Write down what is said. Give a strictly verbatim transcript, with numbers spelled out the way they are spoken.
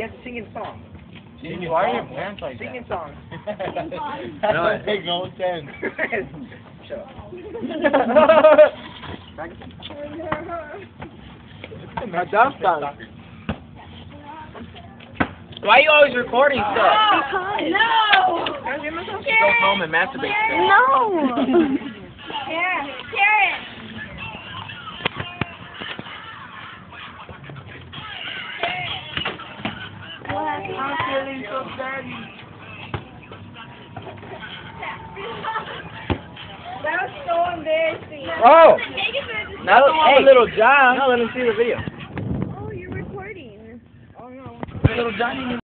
have to sing in song. Singing Why are your pants like Sing in that? song. That doesn't make no sense. Shut up. Not that stuff. Why are you always recording stuff? Because. No! Go home and masturbate. No! Karen, Karen! I'm feeling so dirty. That was so embarrassing. Oh! Now, Hey, Little John. Now let him see the video. oh, you're recording. Little Johnny.